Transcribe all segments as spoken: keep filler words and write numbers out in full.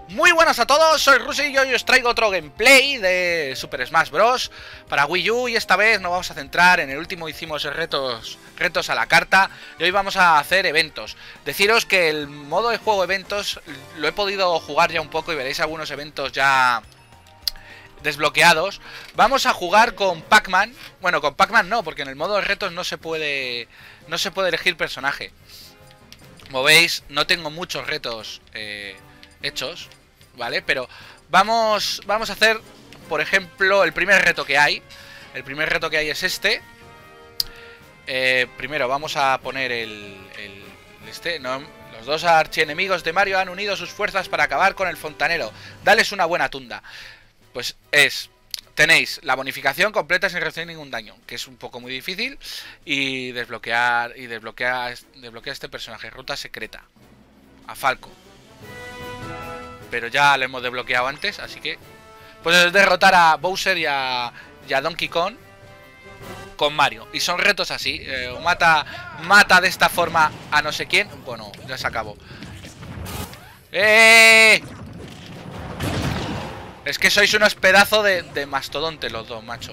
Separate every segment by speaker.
Speaker 1: Muy buenas a todos, soy Rusi y hoy os traigo otro gameplay de Super Smash Bros. Para Wii U y esta vez nos vamos a centrar en el último. Hicimos retos, retos a la carta y hoy vamos a hacer eventos. Deciros que el modo de juego eventos lo he podido jugar ya un poco y veréis algunos eventos ya desbloqueados. Vamos a jugar con Pac-Man. Bueno, con Pac-Man no, porque en el modo de retos no se puede, no se puede elegir personaje. Como veis, no tengo muchos retos eh, hechos, ¿vale? Pero vamos, vamos a hacer, por ejemplo, el primer reto que hay. El primer reto que hay es este. Eh, primero vamos a poner el... el este, no, los dos archienemigos de Mario han unido sus fuerzas para acabar con el fontanero. Dales una buena tunda. Pues es... Tenéis la bonificación completa sin recibir ningún daño, que es un poco muy difícil. Y desbloquear y desbloquear, desbloquear este personaje. Ruta secreta. A Falco. Pero ya lo hemos desbloqueado antes, así que... Pues es derrotar a Bowser y a, y a Donkey Kong con Mario. Y son retos así. Eh, mata, mata de esta forma a no sé quién. Bueno, ya se acabó. ¡Eh! Es que sois unos pedazos de, de mastodonte los dos, macho.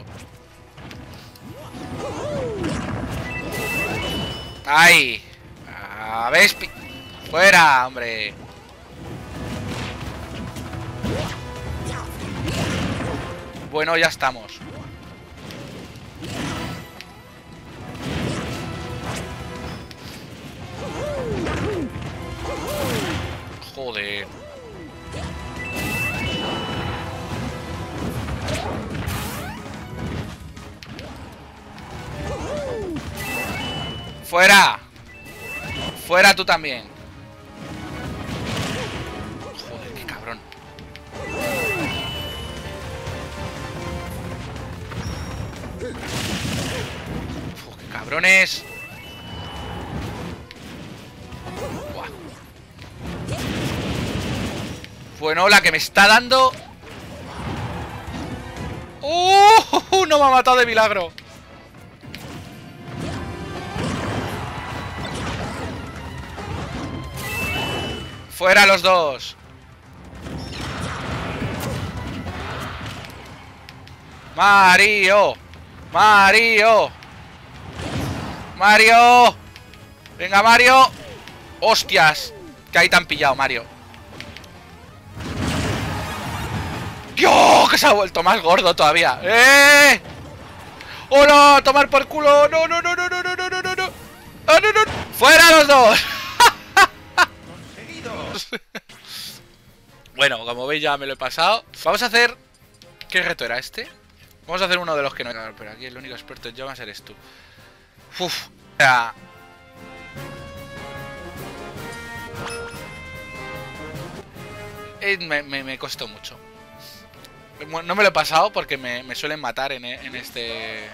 Speaker 1: ¡Ay! A ver, ¡fuera, hombre! Bueno, ya estamos. Joder. ¡Fuera! ¡Fuera tú también! Joder, qué cabrón. Uf, qué cabrones. Buah. Bueno, la que me está dando. ¡Uh! No me ha matado de milagro. ¡Fuera los dos! ¡Mario! ¡Mario! ¡Mario! ¡Venga, Mario! ¡Hostias! Que ahí te han pillado, Mario. ¡Dios! Que se ha vuelto más gordo todavía. ¡Eh! ¡Hola! ¡Tomar por culo! ¡No, no, no, no, no, no, no, no, no! ¡Ah, no, no! ¡Fuera los dos! Bueno, como veis ya me lo he pasado. Vamos a hacer... ¿Qué reto era este? Vamos a hacer uno de los que no... Pero aquí el único experto en llamas eres tú. Uf. O sea... Eh, me, me, me costó mucho. No me lo he pasado porque me, me suelen matar en, en este...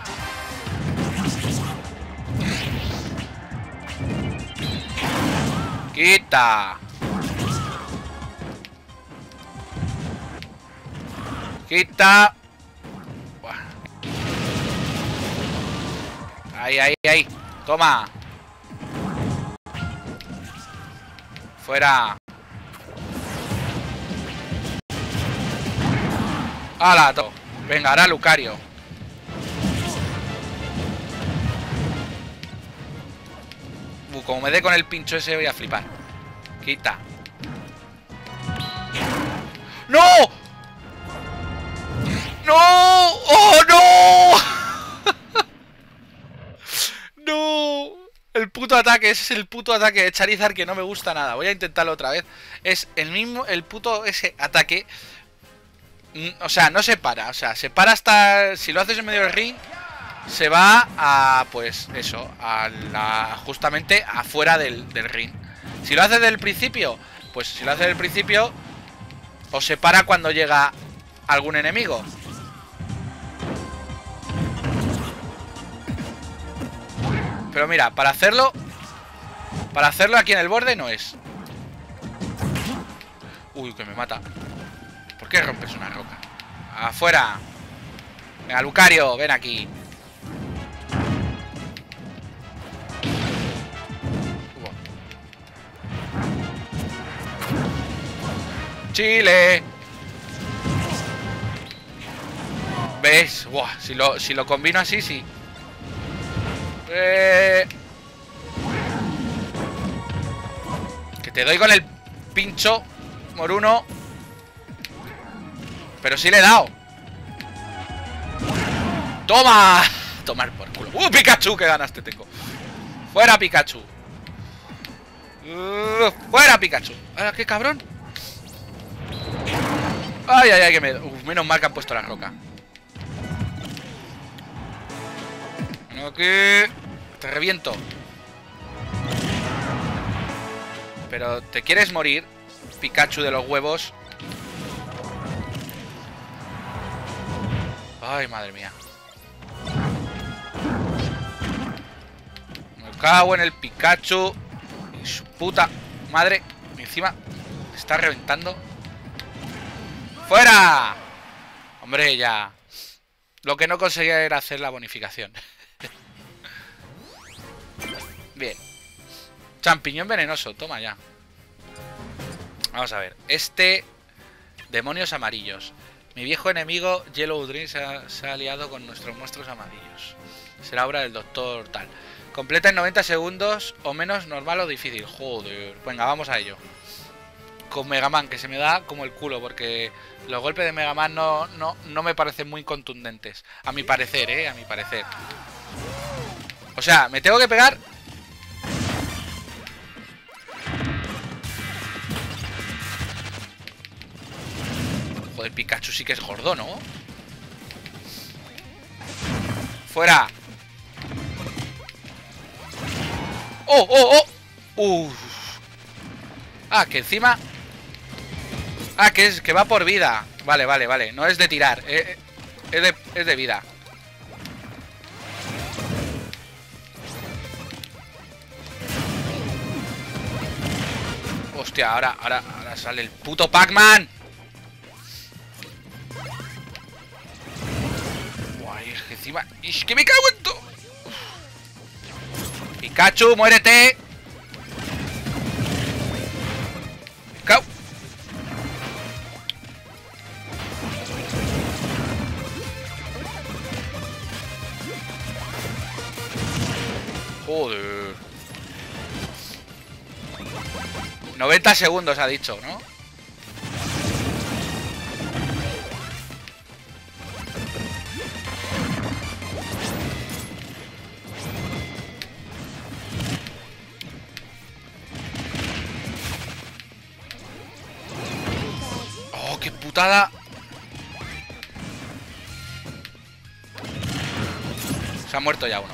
Speaker 1: ¡Quita! ¡Quita! Buah. Ahí, ahí, ahí. Toma. Fuera. ¡Hala! To. Venga, ahora Lucario. Uh, como me dé con el pincho ese voy a flipar. Quita. ¡No! ¡No! ¡Oh, no! ¡No! El puto ataque, ese es el puto ataque de Charizard que no me gusta nada. Voy a intentarlo otra vez. Es el mismo, el puto ese ataque. O sea, no se para. O sea, se para hasta... Si lo haces en medio del ring, se va a... Pues eso, a la, justamente afuera del, del ring. Si lo haces del principio, pues si lo haces del principio, o se para cuando llega algún enemigo. Pero mira, para hacerlo Para hacerlo aquí en el borde no es. Uy, que me mata. ¿Por qué rompes una roca? ¡Afuera! Venga, Lucario, ven aquí. Chile. ¿Ves? Buah, si lo, si lo combino así, sí. Eh... Que te doy con el pincho moruno. Pero sí le he dado. ¡Toma! Tomar por culo. ¡Uh, Pikachu! ¡Qué ganas te tengo! ¡Fuera, Pikachu! Uh, ¡Fuera, Pikachu! ¡Ah, qué cabrón! ¡Ay, ay, ay! Que me... Uf, menos mal que han puesto la roca. Aquí... Te reviento. Pero ¿te quieres morir, Pikachu de los huevos? Ay, madre mía. Me cago en el Pikachu. Y su puta madre. Encima me está reventando. ¡Fuera! Hombre, ya. Lo que no conseguía era hacer la bonificación. Bien. Champiñón venenoso, toma ya. Vamos a ver. Este... Demonios amarillos. Mi viejo enemigo Yellow Dream se ha, se ha aliado con nuestros monstruos amarillos. Será obra del doctor tal. Completa en noventa segundos o menos, normal o difícil. Joder. Venga, vamos a ello. Con Mega Man, que se me da como el culo, porque los golpes de Mega Man no, no, no me parecen muy contundentes. A mi parecer, eh, a mi parecer. O sea, me tengo que pegar... Joder, Pikachu sí que es gordo, ¿no? ¡Fuera! ¡Oh, oh, oh! ¡Uf! Ah, que encima... Ah, que es que va por vida. Vale, vale, vale. No es de tirar. Eh, es, de, es de vida. Hostia, ahora, ahora, ahora sale el puto Pac-Man. Es que encima... ¡Es que me cago en todo! Pikachu, muérete. Me cago. Joder. noventa segundos ha dicho, ¿no? ¡Qué putada! Se ha muerto ya uno.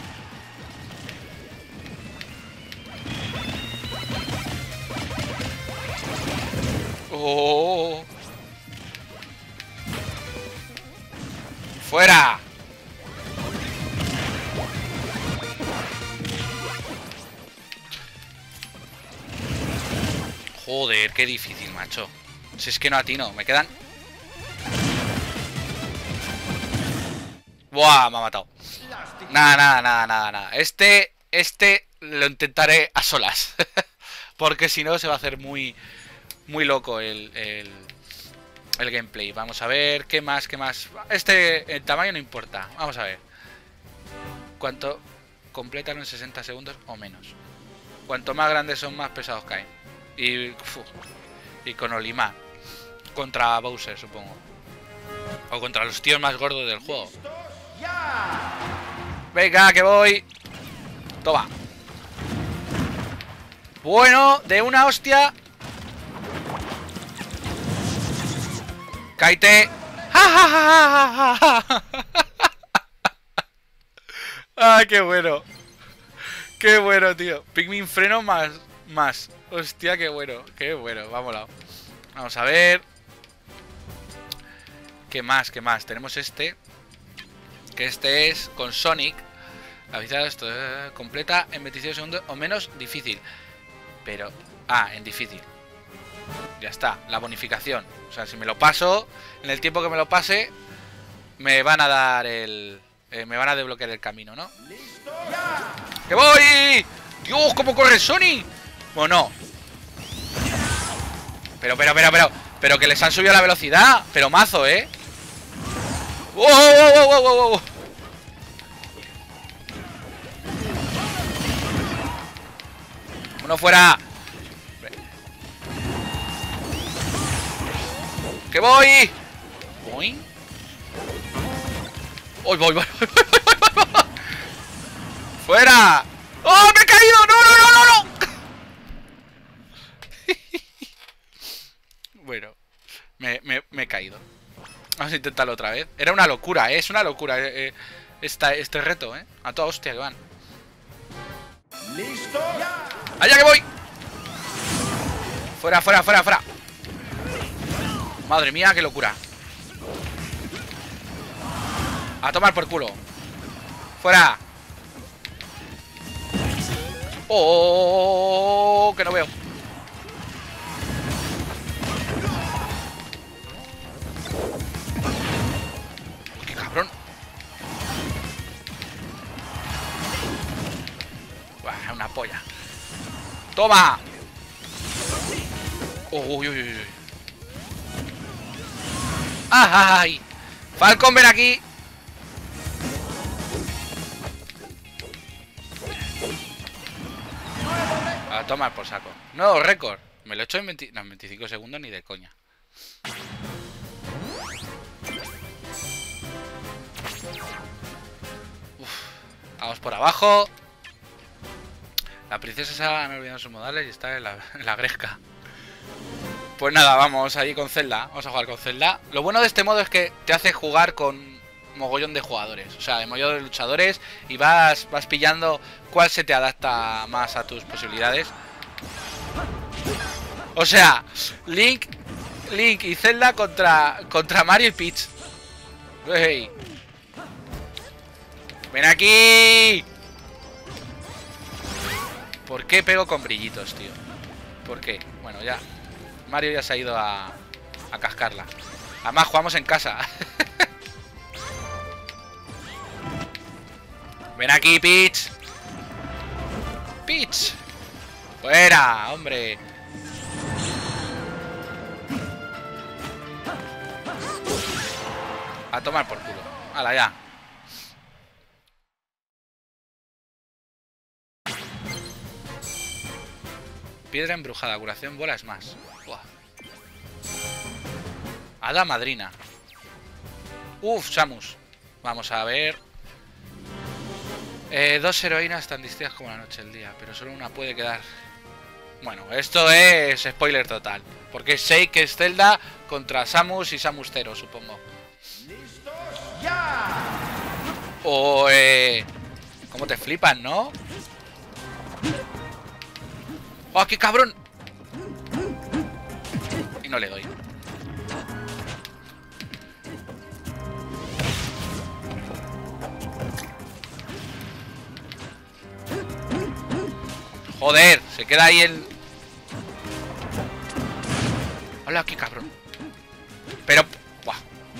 Speaker 1: ¡Oh! ¡Fuera! Joder, qué difícil, macho. Si es que no atino, me quedan... Buah, me ha matado. Nada, nada, nada, nada, nada. Este, este lo intentaré a solas. Porque si no se va a hacer muy, muy loco el, el, el gameplay. Vamos a ver, ¿qué más, qué más? Este, el tamaño no importa. Vamos a ver. ¿Cuánto completan en sesenta segundos o menos? Cuanto más grandes son, más pesados caen. Y, uf, y con Olimar. Contra Bowser, supongo. O contra los tíos más gordos del juego. Venga, que voy. Toma. Bueno, de una hostia. Cáete. Ah, qué bueno. Qué bueno, tío. Pikmin freno más, más. Hostia, qué bueno. Qué bueno, vámonos. Vamos a ver. ¿Qué más? ¿Qué más? Tenemos este. Que este es con Sonic. Avisado esto. Eh, completa en veintiséis segundos o menos difícil. Pero... Ah, en difícil. Ya está. La bonificación. O sea, si me lo paso, en el tiempo que me lo pase, me van a dar el... Eh, me van a desbloquear el camino, ¿no? ¡Que voy! ¡Dios! ¿Cómo corre Sonic? Bueno, no. Pero, pero, pero, pero... Pero que les han subido la velocidad. Pero mazo, ¿eh? ¡Wow, wow, wow, wow, wow! Uno fuera. ¡Que voy! ¿Voy? ¡Voy, voy, voy! ¡Fuera! ¡Oh, me he caído! ¡No, no, no, no, no! Bueno, me, me, me he caído. Vamos a intentarlo otra vez. Era una locura, ¿eh? Es una locura eh, eh, esta, este reto, ¿eh? A toda hostia que van.
Speaker 2: ¡Listo!
Speaker 1: ¡Allá que voy! ¡Fuera, fuera, fuera, fuera! Madre mía, qué locura. A tomar por culo. ¡Fuera! ¡Oh! Que no veo. ¡Qué cabrón! Buah, una polla. ¡Toma! ¡Uy, uy, uy, uy! ¡Ay! ¡Falcon, ven aquí! A tomar por saco. Nuevo récord. Me lo he hecho en veinte... no, en veinticinco segundos ni de coña. Uf. Vamos por abajo. La princesa se ha olvidado sus modales y está en la, en la gresca. Pues nada, vamos ahí con Zelda. Vamos a jugar con Zelda. Lo bueno de este modo es que te hace jugar con mogollón de jugadores. O sea, de mogollón de luchadores. Y vas, vas pillando cuál se te adapta más a tus posibilidades. O sea, Link Link y Zelda contra, contra Mario y Peach. Hey. ¡Ven aquí! ¿Por qué pego con brillitos, tío? ¿Por qué? Bueno, ya Mario ya se ha ido a, a cascarla. Además jugamos en casa. Ven aquí, Peach. Peach. Fuera, hombre. A tomar por culo. Hala, ya. Piedra embrujada, curación, bola, es más. Buah. Hada madrina. Uf, Samus. Vamos a ver. Eh, dos heroínas tan distintas como la noche y el día, pero solo una puede quedar. Bueno, esto es spoiler total. Porque sé que es Zelda contra Samus y Samus Zero, supongo.
Speaker 2: ¡Listos ya!
Speaker 1: O, eh... ¿cómo te flipan, no? ¡Oh, qué cabrón! Y no le doy. Joder, se queda ahí el... Hola, qué cabrón. Pero... Buah.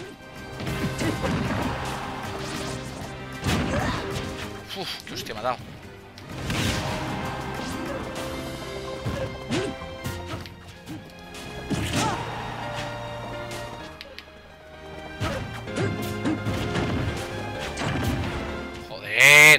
Speaker 1: Uf, qué hostia me ha dado. Joder.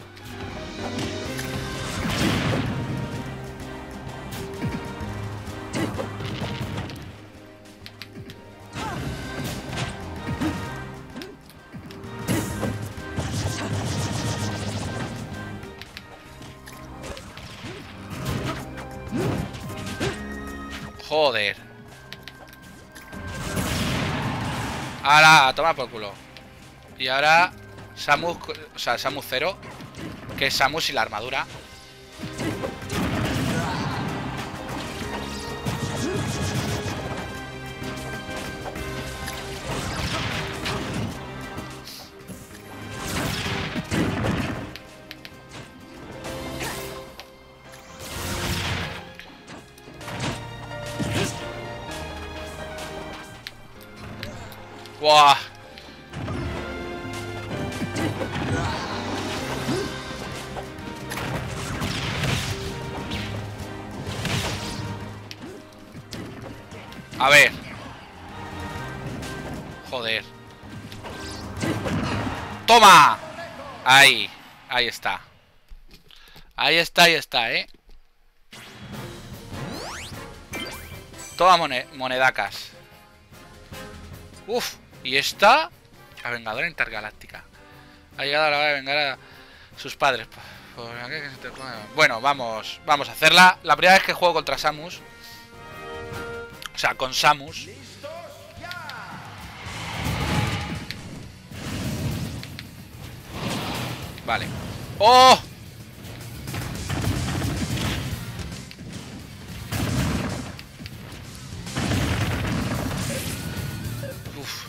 Speaker 1: Joder. Ahora, a tomar por culo. Y ahora Samus, o sea, Samus Zero, que es Samus y la armadura. ¡Buah! A ver. Joder. ¡Toma! Ahí, ahí está. Ahí está, ahí está, ¿eh? Toma mone monedacas. Uf, y esta... La Vengadora Intergaláctica. Ha llegado la hora de vengar a sus padres. Bueno, vamos, vamos a hacerla. La primera vez que juego contra Samus. O sea, con Samus. Vale. ¡Oh! Uf.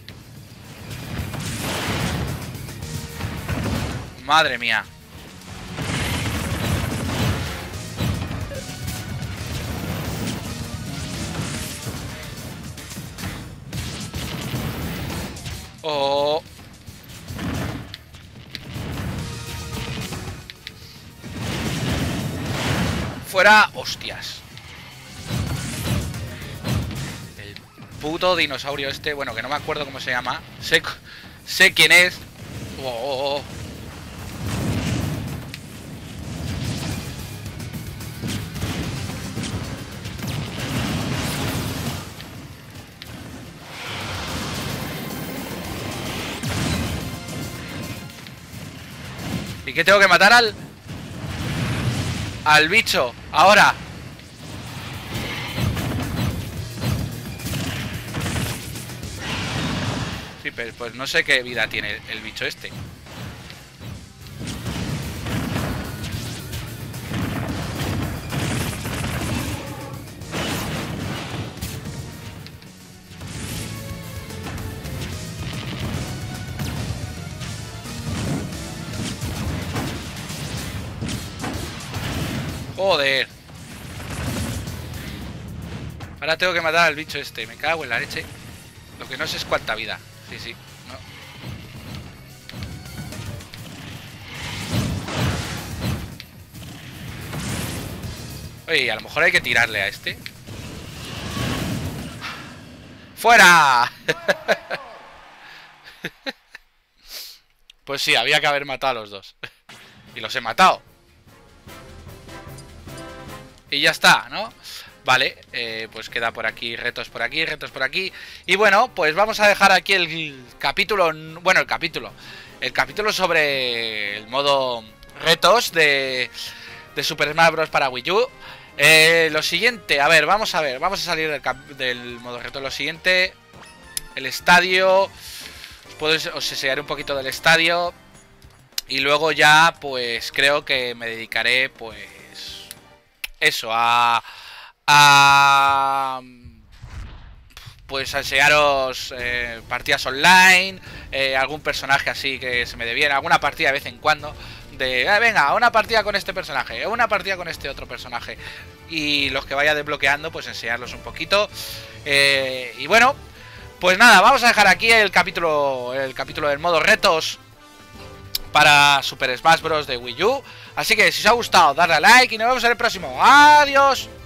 Speaker 1: Madre mía. Oh. Fuera, hostias. El puto dinosaurio este, bueno, que no me acuerdo cómo se llama. Sé, sé quién es. Oh, oh, oh. ¿Y qué tengo que matar al... al bicho? Ahora. Sí, pero pues no sé qué vida tiene el, el bicho este. Joder. Ahora tengo que matar al bicho este. Me cago en la leche. Lo que no sé es cuánta vida. Sí, sí. No. Oye, a lo mejor hay que tirarle a este. ¡Fuera! Pues sí, había que haber matado a los dos. Y los he matado. Y ya está, ¿no? Vale, eh, pues queda por aquí, retos por aquí, retos por aquí. Y bueno, pues vamos a dejar aquí el capítulo. Bueno, el capítulo El capítulo sobre el modo retos de, de Super Smash Bros. Para Wii U. eh, Lo siguiente, a ver, vamos a ver. Vamos a salir del, del modo reto. Lo siguiente, el estadio. Os, puedo, os enseñaré un poquito del estadio. Y luego ya, pues creo que me dedicaré, pues eso, a, a pues a enseñaros eh, partidas online, eh, algún personaje así que se me dé bien, alguna partida de vez en cuando, de, eh, venga, una partida con este personaje, una partida con este otro personaje, y los que vaya desbloqueando, pues enseñarlos un poquito, eh, y bueno, pues nada, vamos a dejar aquí el capítulo, el capítulo del modo retos para Super Smash Bros. De Wii U. Así que si os ha gustado, darle a like y nos vemos en el próximo. ¡Adiós!